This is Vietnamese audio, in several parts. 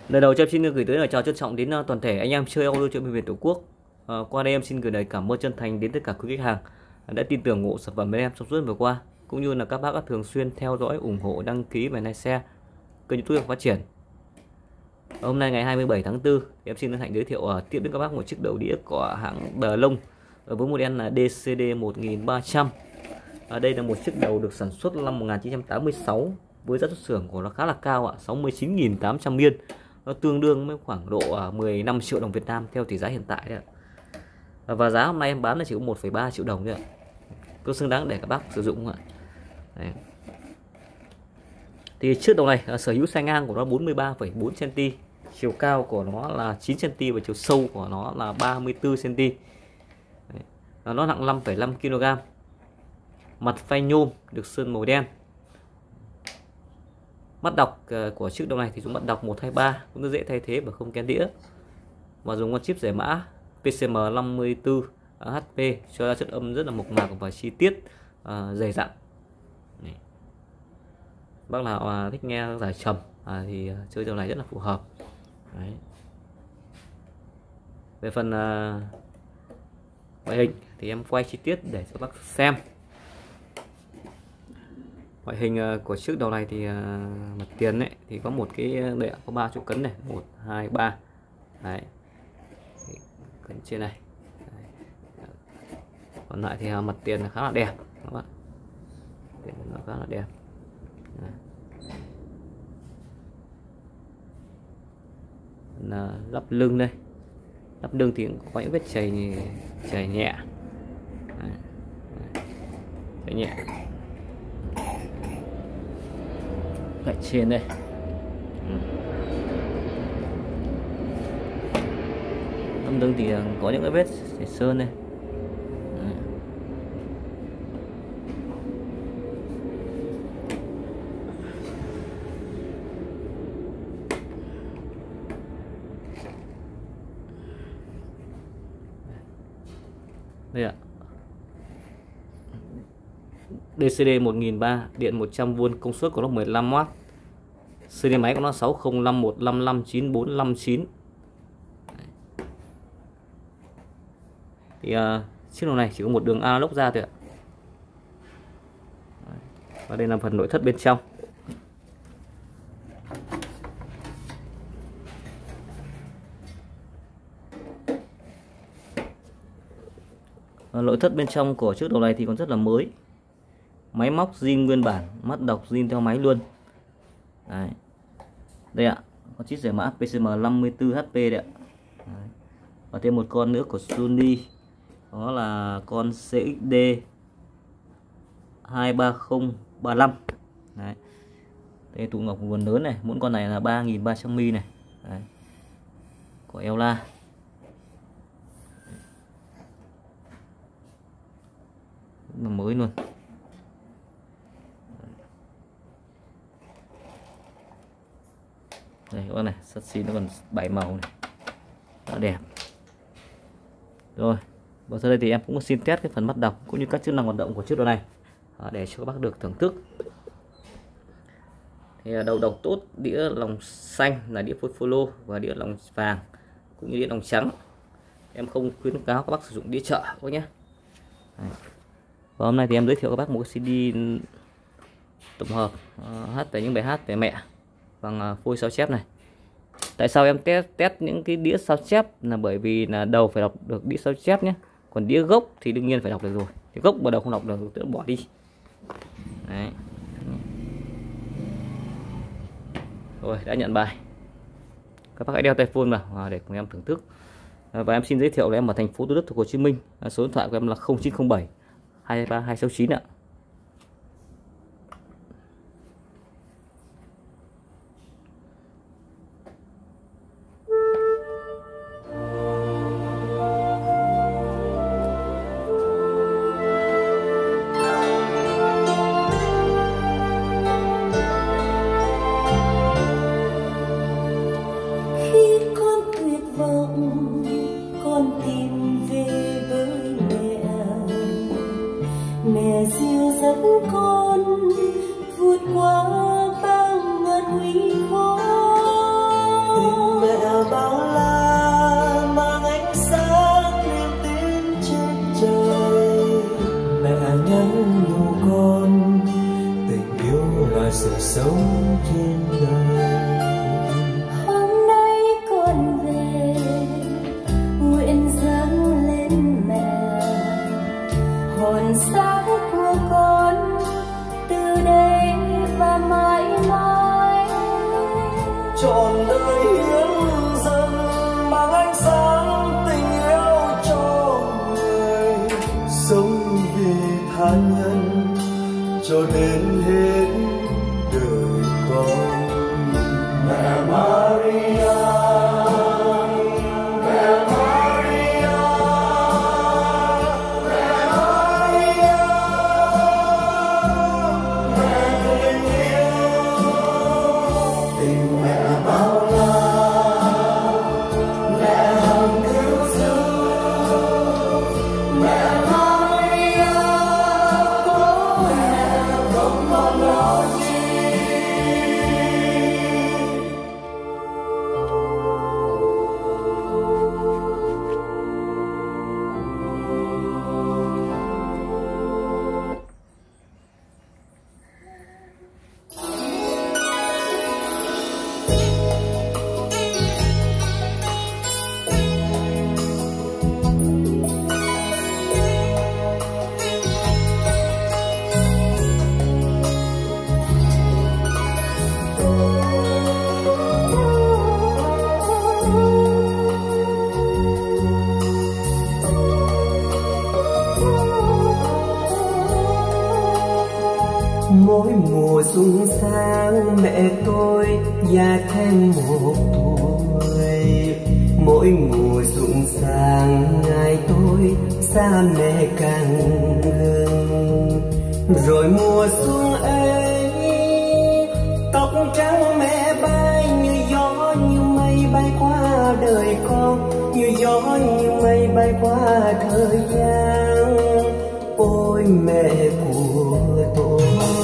Lời đầu cho em xin gửi tới lời chào trân trọng đến toàn thể anh em chơi audio chơi miền Tổ quốc. Qua đây em xin gửi lời cảm ơn chân thành đến tất cả quý khách hàng đã tin tưởng ủng hộ sản phẩm bên em trong suốt vừa qua, cũng như là các bác đã thường xuyên theo dõi, ủng hộ, đăng ký và like share kênh YouTube phát triển. Hôm nay ngày 27 tháng 4 em xin hân hạnh giới thiệu tiếp đến các bác một chiếc đầu đĩa của hãng Đờ Lông với model là DCD 1300. Đây là một chiếc đầu được sản xuất năm 1986 với giá xuất xưởng của nó khá là cao ạ, 69.800 yên. Nó tương đương với khoảng độ 15 triệu đồng Việt Nam theo tỷ giá hiện tại đấy ạ. Và giá hôm nay em bán là chỉ có 1,3 triệu đồng thôi ạ. Có xứng đáng để các bác sử dụng không ạ? Đấy. Thì chiếc đầu này sở hữu size ngang của nó 43,4 cm, chiều cao của nó là 9 cm và chiều sâu của nó là 34 cm. Đấy. Nó nặng 5,5 kg. Mặt phay nhôm được sơn màu đen. Mắt đọc của chiếc đầu này thì dùng mắt đọc 123, cũng rất dễ thay thế và không kén đĩa. Và dùng con chip giải mã PCM54 HP cho ra chất âm rất là mộc mạc và chi tiết, dày dặn. Bác nào thích nghe giải trầm thì chơi đầu này rất là phù hợp. Đấy. Về phần ngoại hình thì em quay chi tiết để cho bác xem. Ngoại hình của chiếc đầu này thì mặt tiền ấy thì có một cái đệm có 3 chỗ cấn này, 1 2 3. Đấy. Cấn trên này. Đấy. Còn lại thì mặt tiền khá là đẹp các bạn. Tiền nó khá là đẹp. Đấy. Là lắp lưng đây. Lắp lưng thì có những vết chảy nhẹ. Đấy. Chảy nhẹ. Ở trên đây. Tấm lưng thì có những cái vết sơn đây. Đây ạ. DCD 1300, điện 100V, công suất của nó 15W. CD máy của nó 6051559459. Thì chiếc đầu này chỉ có một đường analog ra thôi ạ. Và đây là phần nội thất bên trong. Nội thất bên trong của chiếc đầu này thì còn rất là mới. Máy móc zin nguyên bản, mắt đọc zin theo máy luôn. Đấy. Đây ạ, có chiếc giải mã PCM54 HP đấy ạ. Đấy. Và thêm một con nữa của Sony, đó là con CXD 23035. Đấy. Đây tụ ngọc nguồn lớn này, mỗi con này là 3.300 mm này. Đấy. Của Ella. Nó mới luôn. Đây các bạn này, sắt xi nó còn 7 màu này, rất là đẹp. Rồi, và sau đây thì em cũng xin test cái phần mắt đọc cũng như các chức năng hoạt động của chiếc đầu này để cho các bác được thưởng thức. Thì đầu đọc tốt, đĩa lòng xanh là đĩa follow và đĩa lòng vàng cũng như đĩa lòng trắng. Em không khuyến cáo các bác sử dụng đĩa chợ các nhé. Và hôm nay thì em giới thiệu các bác một cái CD tổng hợp hát về những bài hát về mẹ bằng phôi sao chép này. Tại sao em test những cái đĩa sao chép là bởi vì là đầu phải đọc được đĩa sao chép nhé, còn đĩa gốc thì đương nhiên phải đọc được rồi. Thì gốc mà đầu không đọc được thì bỏ đi. Đấy. Rồi, đã nhận bài. Các bác hãy đeo tai phone vào để cùng em thưởng thức. Và em xin giới thiệu là em ở thành phố Thủ Đức, Hồ Chí Minh. Số điện thoại của em là 0907 223 269 ạ. Khi con tuyệt vọng, con tìm về với mẹ. Mẹ trọn đời hiến dâng mang ánh sáng tình yêu cho người, sống vì tha nhân cho đến hết đời con. Mẹ Maria, mẹ Maria, mẹ Maria, mẹ tình yêu, tình mẹ bao la, mẹ hằng cứu giúp, mẹ Maria, có mẹ không còn lo chi. Mỗi mùa xuân sang mẹ tôi già thêm một tuổi, mỗi mùa xuân sang ngày tôi xa mẹ càng gần. Rồi mùa xuân ấy tóc trắng mẹ bay như gió như mây bay qua đời con, như gió như mây bay qua thời gian. Ôi mẹ của tôi,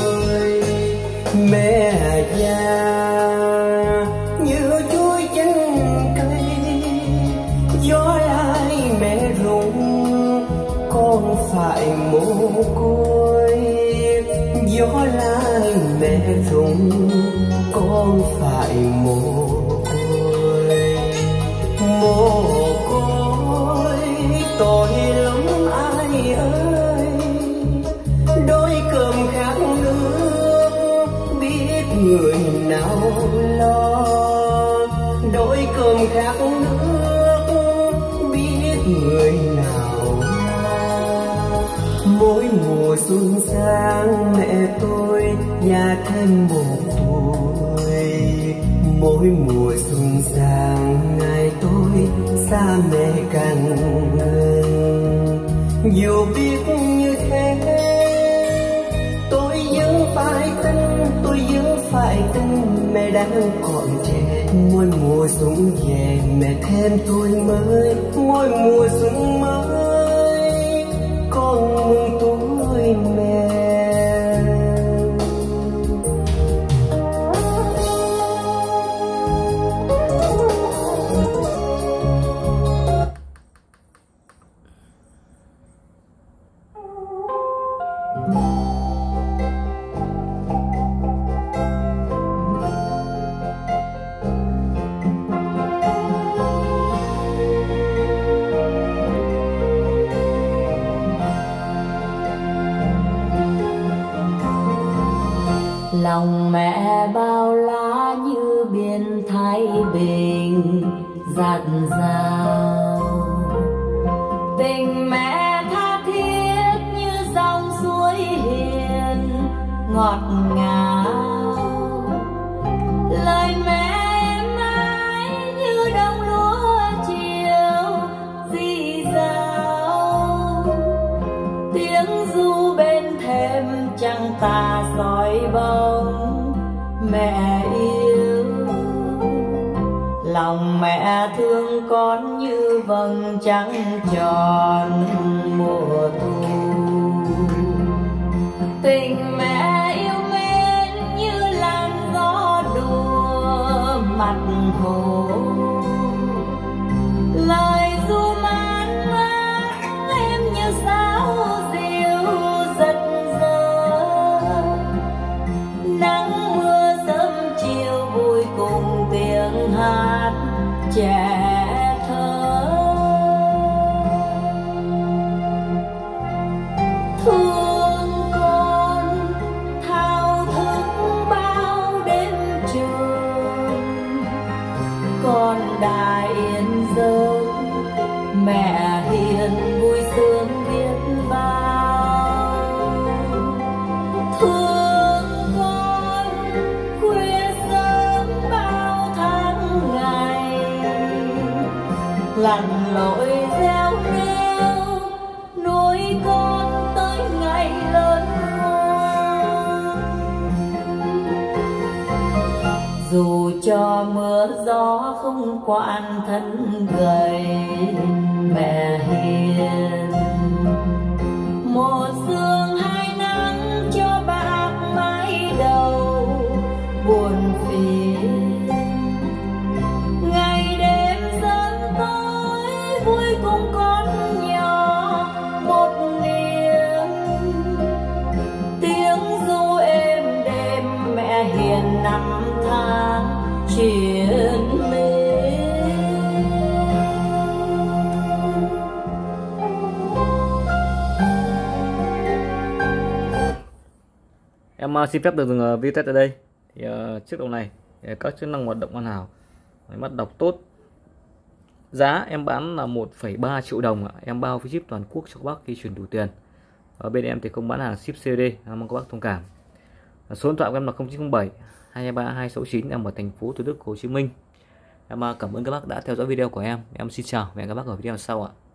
mẹ già như chuối trên cây, gió lại mẹ rụng con phải mồ côi, gió lại mẹ rụng con phải mồ côi. Mồ côi tội lắm ai ơi, đôi cơm khát nước biết người nào lo, đôi cơm khát nước biết người nào lo. Mỗi mùa xuân sang mẹ tôi già thêm một tuổi, mỗi mùa xuân sang ngày tôi xa mẹ càng gần. Dù biết như thế tôi vẫn phải tin, tôi vẫn phải tin mẹ đang còn trẻ. Mỗi mùa xuân về mẹ thêm tôi mới, mỗi mùa xuân mới con mừng tuổi mẹ. Lòng mẹ bao la như biển Thái Bình dạt dào, tình mẹ tha thiết như dòng suối hiền ngọt ngào. Lời mẹ êm ái như đồng lúa chiều rì rào, tiếng ru bên thềm trăng tà soi bóng mẹ yêu. Lòng mẹ thương con như vầng trăng tròn mùa thu, tình mẹ yêu mến như làn gió đùa mặt hồ. Lời ru man mát em như sáo diều giật giơ, nắng mưa sớm chiều vui cùng tiếng hát trẻ thơ. Thương con thao thức bao đêm trường, lặn lội gieo rêu nuôi con tới ngày lớn khôn. Dù cho mưa gió không quản thân gầy, mẹ hiền một sương hai nắng cho bạc mái đầu buồn phiền. Ngày đêm sớm tối vui cùng con nhỏ một niềm, tiếng ru êm đêm mẹ hiền năm tháng triền miên. Em xin phép được dừng video test ở đây. Thì chiếc đồng này các chức năng hoạt động hoàn hảo, mắt đọc tốt. Giá em bán là 1,3 triệu đồng ạ. Em bao phí ship toàn quốc cho các bác khi chuyển đủ tiền. Ở bên em thì không bán hàng ship COD, mong các bác thông cảm. Số điện thoại của em là 0907 223 269, em ở thành phố Thủ Đức, Hồ Chí Minh. Em cảm ơn các bác đã theo dõi video của em. Em xin chào và hẹn gặp các bác ở video sau ạ.